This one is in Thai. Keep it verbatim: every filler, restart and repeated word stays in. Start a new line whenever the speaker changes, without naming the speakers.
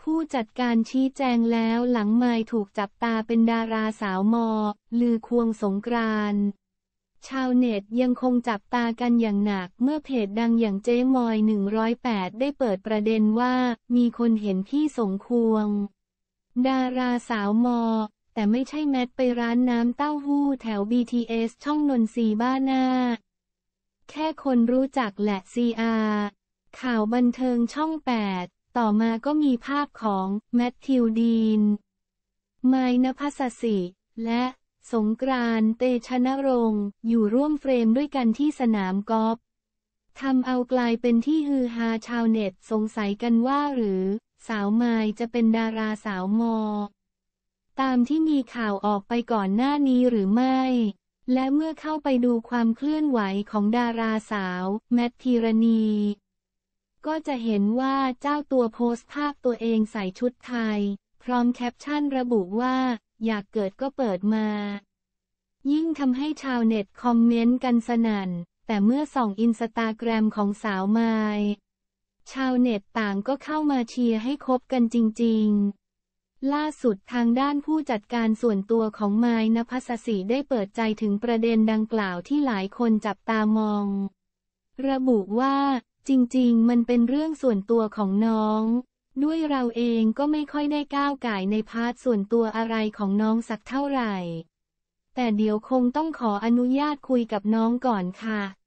ผู้จัดการชี้แจงแล้วหลังไมค์ถูกจับตาเป็นดาราสาวมอลือควงสงกรานต์ชาวเน็ตยังคงจับตากันอย่างหนักเมื่อเพจดังอย่างเจ๊มอยหนึ่งร้อยแปดได้เปิดประเด็นว่ามีคนเห็นพี่สงควงดาราสาวมอแต่ไม่ใช่แมทไปร้านน้ำเต้าหู้แถว บี ที เอส ช่องนนทรีบ้านหน้าแค่คนรู้จักแหละ ซี อาร์ ข่าวบันเทิงช่องแปดต่อมาก็มีภาพของแมทธิวดีนไมค์ณภัสสิและสงกรานต์เตชะนรงค์อยู่ร่วมเฟรมด้วยกันที่สนามกอล์ฟทำเอากลายเป็นที่ฮือฮาชาวเน็ตสงสัยกันว่าหรือสาวไมค์จะเป็นดาราสาวมอตามที่มีข่าวออกไปก่อนหน้านี้หรือไม่และเมื่อเข้าไปดูความเคลื่อนไหวของดาราสาวแมทพิรณีก็จะเห็นว่าเจ้าตัวโพสต์ภาพตัวเองใส่ชุดไทยพร้อมแคปชั่นระบุว่าอยากเกิดก็เปิดมายิ่งทำให้ชาวเน็ตคอมเมนต์กันสนั่นแต่เมื่อส่องอินสตาแกรมของสาวไมค์ชาวเน็ตต่างก็เข้ามาเชียร์ให้คบกันจริงๆล่าสุดทางด้านผู้จัดการส่วนตัวของไมค์ณภัสสิได้เปิดใจถึงประเด็นดังกล่าวที่หลายคนจับตามองระบุว่าจริงๆมันเป็นเรื่องส่วนตัวของน้องด้วยเราเองก็ไม่ค่อยได้ก้าวก่ายในพาร์ทส่วนตัวอะไรของน้องสักเท่าไหร่แต่เดี๋ยวคงต้องขออนุญาตคุยกับน้องก่อนค่ะ